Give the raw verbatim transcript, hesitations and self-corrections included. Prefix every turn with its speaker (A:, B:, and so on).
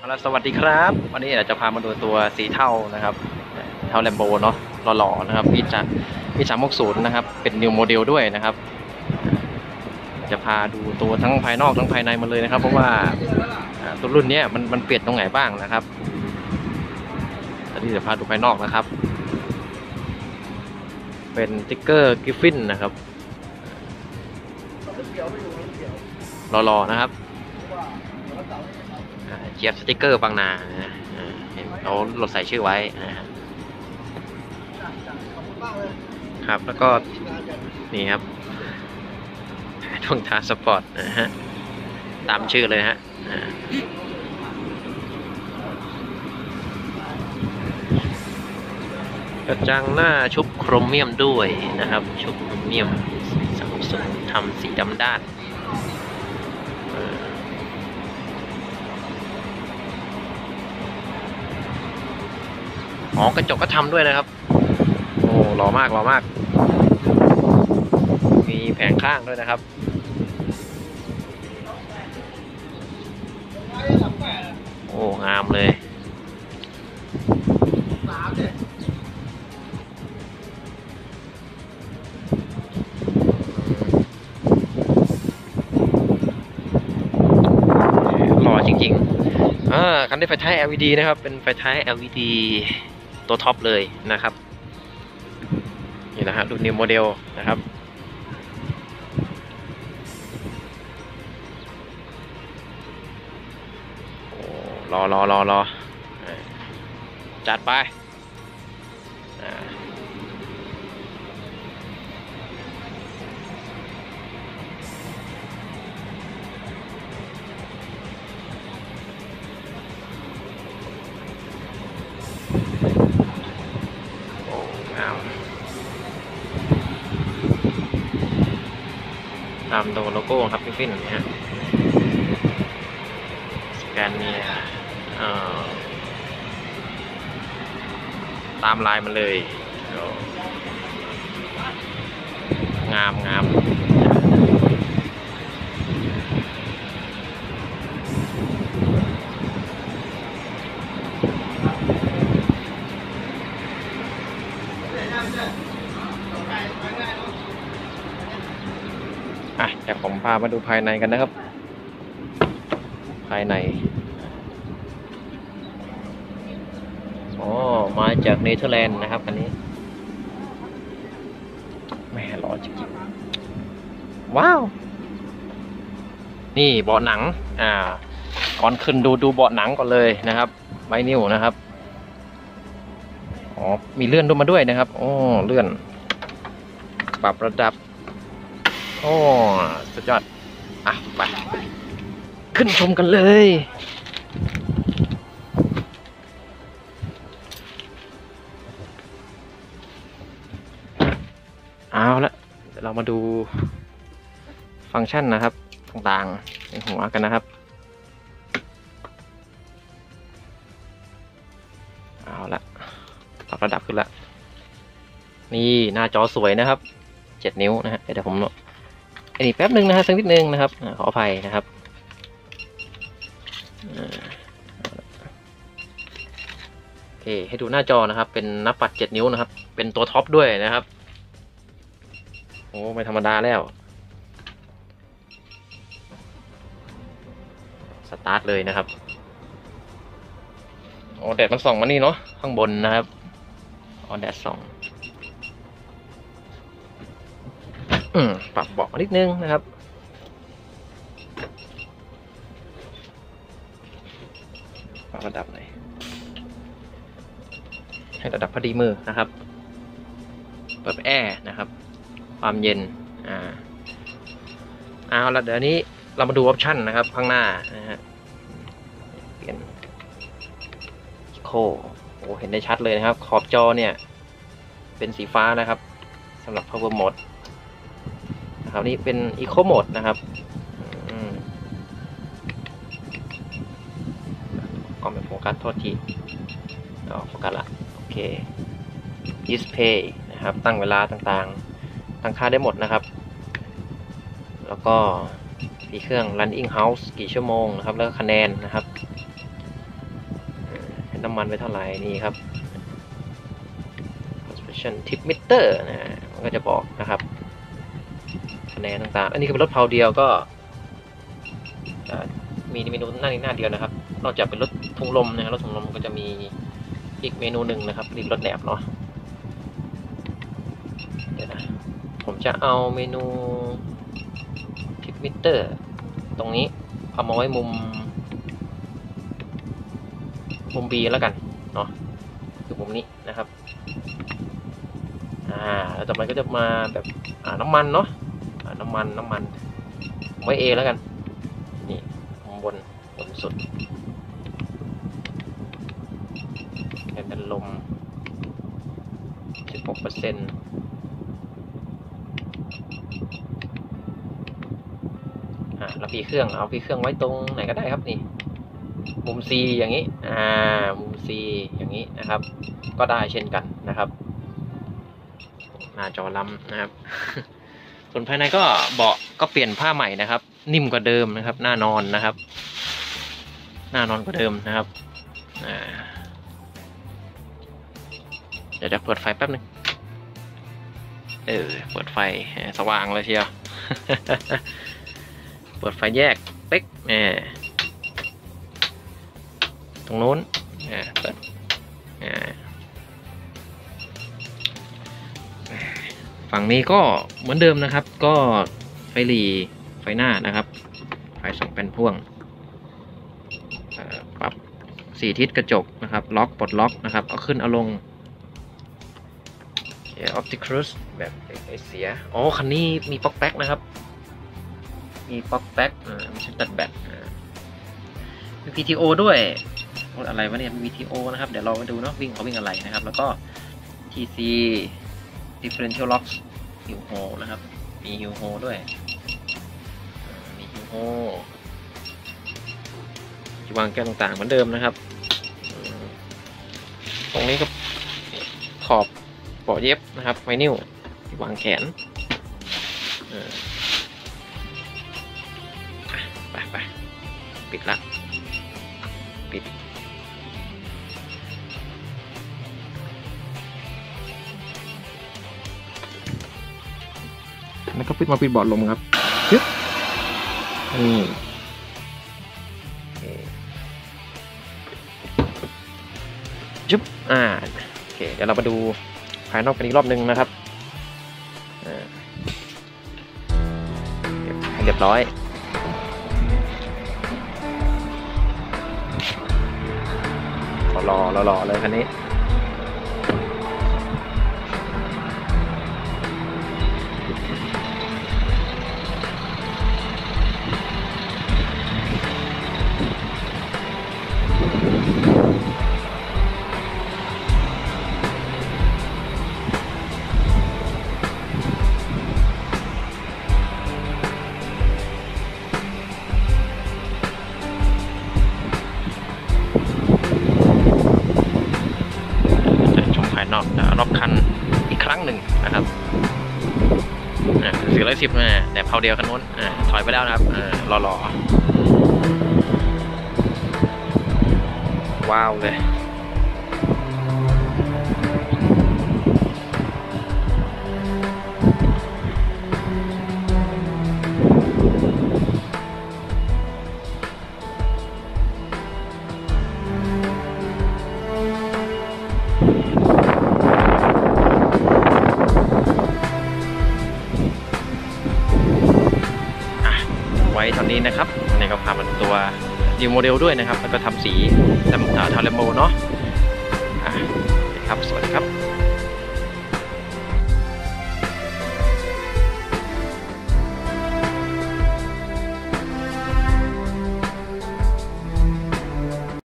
A: แล้วสวัสดีครับวันนี้เราจะพามาดูตัวสีเทานะครับเทาแลมโบเนาะหล่อๆนะครับมีจากมีสามหกศูนย์นะครับเป็นนิวโมเดลด้วยนะครับจะพาดูตัวทั้งภายนอกทั้งภายในมาเลยนะครับเพราะว่าตัวรุ่นนี้มันมันเปลี่ยนตรงไหนบ้างนะครับตอนนี้จะพาดูภายนอกนะครับเป็นสติ๊กเกอร์กริฟฟินนะครับหล่อๆนะครับเจี๊ยบสติ๊กเกอร์บางนาเขาลดใส่ชื่อไว้นะครับแล้วก็นี่ครับทงทาสปอร์ตนะฮะตามชื่อเลยฮะกระจังหน้าชุบโครเมียมด้วยนะครับชุบโครเมียมสามส่วนทำสีดำด้านอ๋อกระจกก็ทำด้วยนะครับโอ้หล่อมากหล่อมากมีแผงข้างด้วยนะครับโอ้งามเลยหล่อจริงๆอ่าคันนี้ไฟท้าย แอล อี ดี นะครับเป็นไฟท้าย แอล อี ดี ตัวท็อปเลยนะครับนี่นะฮะดูนิวโมเดลนะครับรอรอรอรอจัดไปโอ้งามตามตัวโลโก้ครับพี่ฟินเนี่ยฮะสแกนเนี่ยตามลายมาเลยงามงามอ่ะเดี๋ยวผมพามาดูภายในกันนะครับภายในอ๋อมาจากเนเธอร์แลนด์นะครับอันนี้แม่หล่อจริงๆว้าวนี่เบาะหนังอ่าก่อนขึ้นดูดูเบาะหนังก่อนเลยนะครับไว้นิ้วนะครับอ๋อมีเลื่อนด้วยมาด้วยนะครับโอ้เลื่อนปรับระดับโอ้สุดยอดอ่ะไปขึ้นชมกันเลยเอาละเดี๋ยวเรามาดูฟังก์ชันนะครับต่างๆในหัวกันนะครับเอาละปรับระดับขึ้นละนี่หน้าจอสวยนะครับเจ็ดนิ้วนะฮะเดี๋ยวผมอันนี้แป๊บนึงนะฮะสักนิดนึงนะครับขออภัยนะครับโอเคให้ดูหน้าจอนะครับเป็นหน้าปัดเจ็ดนิ้วนะครับเป็นตัวท็อปด้วยนะครับโอ้ไม่ธรรมดาแล้วสตาร์ทเลยนะครับโอ้แดดมันส่องมานี่เนาะข้างบนนะครับอ๋อแดดส่องอืมปรับเบาะนิดนึงนะครับปรับระดับไหนให้ระดับพอดีมือนะครับเปิดแอร์นะครับความเย็นอ่าเอาละเดี๋ยวนี้เรามาดูออปชั่นนะครับข้างหน้านะฮะเปลี่ยนโคโอ้เห็นได้ชัดเลยนะครับขอบจอเนี่ยเป็นสีฟ้านะครับสำหรับ power mode นะครับนี่เป็น eco mode นะครับก็ไม่โฟกัสโทษทีอ๋อโฟกัสละโอเค display นะครับตั้งเวลาต่างๆตั้งค่าได้หมดนะครับแล้วก็ ที่เครื่อง running house กี่ชั่วโมงนะครับแล้วก็คะแนนนะครับน้ำมันไปเท่าไหร่นี่ครับ consumption tip meter นะมันก็จะบอกนะครับคะแนนต่างๆอันนี้คือเป็นรถเพาเดียวก็มีเมนูหน้านี้หน้าเดียวนะครับนอกจากเป็นรถถุงลมนะครับรถถุงลมก็จะมีอีกเมนูหนึ่งนะครับรีบรถแหนบเนาะเดี๋ยวนะผมจะเอาเมนูทิปมิเตอร์ตรงนี้เอามาไว้มุมมุม B แล้วกันเนาะคือมุมนี้นะครับอ่าแล้วต่อไปก็จะมาแบบอ่าน้ำมันเนาะอ่าน้ำมันน้ำมันไว้ A แล้วกันนี่มุมบนบนสุดแผ่นลม สิบหกเปอร์เซ็นต์ อ่าแล้วปีเครื่องเอาปีเครื่องไว้ตรงไหนก็ได้ครับนี่มุม C อย่างนี้อ่ามุม C อย่างนี้นะครับก็ได้เช่นกันนะครับหน้าจอล้ำนะครับ ส่วนภายในก็เบาะก็เปลี่ยนผ้าใหม่นะครับนิ่มกว่าเดิมนะครับหน้านอนนะครับหน้านอนกว่าเดิมนะครับอ่าเดี๋ยวจะเปิดไฟแป๊บนึงเออเปิดไฟสว่างเลยเชียว เปิดไฟแยกเป๊กเนี่ยตรงนู้นเปิดฝั่งนี้ก็เหมือนเดิมนะครับก็ไฟหลีไฟหน้านะครับไฟสองแผ่นพ่วงปรับสี่ทิศกระจกนะครับล็อกปลดล็อกนะครับเอาขึ้นเอาลงออปติครูสแบบไอเสียอ๋อคันนี้มีป๊อกแป๊กนะครับมีป๊อกแป๊กอ่าไม่ใช่ตัดแบตมี พี ที โอ ด้วยอะไรวะเนี่ยมี พี ที โอ นะครับเดี๋ยวเรามาดูเนาะวิ่งเขาวิ่งอะไรนะครับแล้วก็ ที ซี differential locks hill hole นะครับมี hill hole ด้วยมี hill hole ที่วางแก้วต่างๆเหมือนเดิมนะครับตรงนี้ก็ขอบเบาะเย็บนะครับไวนิลที่วางแขนไปไปปิดละปิดแล้วก็ปิดมาปิดเบาะลมครับจึ๊บนี่จึ๊บอ่าโอเคเดี๋ยวเรามาดูภายนอกกันอีกรอบนึงนะครับให้เรียบร้อยรอรอรอเลยคันนี้รอบคันอีกครั้งหนึ่งนะครับสี่ร้อยสิบนะแต่เพาเดียวกันนู้นถอยไปแล้วนะครับรอรอว้าวเลยตอนนี้นะครับในก็พามาตัวนิวโมเดลด้วยนะครับแล้วก็ทำสีทำทาร์เรโมเนาะ